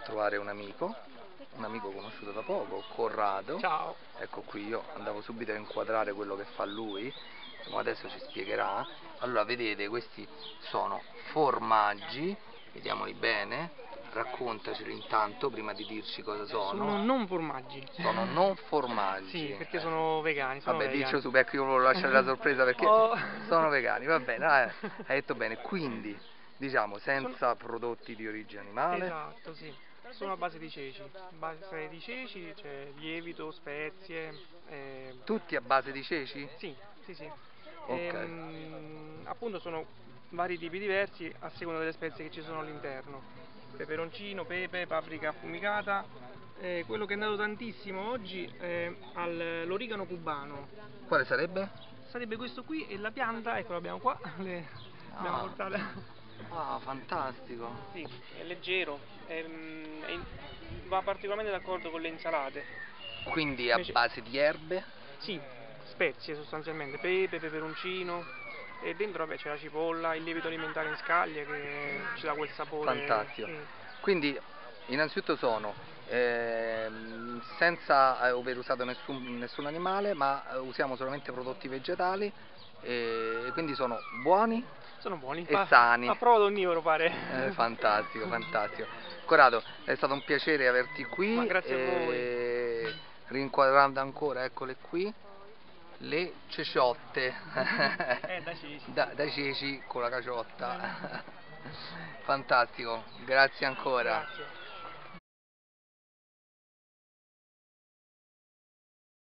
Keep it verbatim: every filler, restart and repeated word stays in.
trovare un amico, un amico conosciuto da poco, Corrado. Ciao. Ecco qui, io andavo subito a inquadrare quello che fa lui, ma adesso ci spiegherà. Allora, vedete, questi sono formaggi, vediamoli bene, raccontaceli intanto prima di dirci cosa sono. Sono non formaggi. Sono non formaggi. Sì, perché sono vegani. Sono Vabbè, vegani. diccelo su, ecco, io volevo lasciare la sorpresa perché Oh. sono vegani, va bene, eh, hai detto bene, quindi diciamo senza Sono... prodotti di origine animale. Esatto, sì. Sono a base di ceci, base di ceci, c'è lievito, spezie. Eh... Tutti a base di ceci? Sì, sì, sì. Ok. Ehm, appunto sono vari tipi diversi a seconda delle spezie che ci sono all'interno. Peperoncino, pepe, paprika affumicata. Eh, quello che è andato tantissimo oggi è l'origano cubano. Quale sarebbe? Sarebbe questo qui e la pianta, ecco l'abbiamo qua, le abbiamo Ah, portata. ah, fantastico. Sì, è leggero, è, è, va particolarmente d'accordo con le insalate. Quindi a Invece, base di erbe? sì, spezie sostanzialmente, pepe, peperoncino e dentro vabbè c'è la cipolla, il lievito alimentare in scaglie che ci dà quel sapore. Fantastico. Sì. Quindi innanzitutto sono ehm, senza aver usato nessun, nessun animale, ma eh, usiamo solamente prodotti vegetali e quindi sono buoni Sono buoni, e fa, sani. a prova d'onnivoro pare. Eh, fantastico, fantastico. Corrado, è stato un piacere averti qui. Ma grazie a voi. E rinquadrando ancora, eccole qui, le ceciotte. Eh, da ceci. da, da ceci con la caciotta. Eh. Fantastico, grazie ancora. Grazie.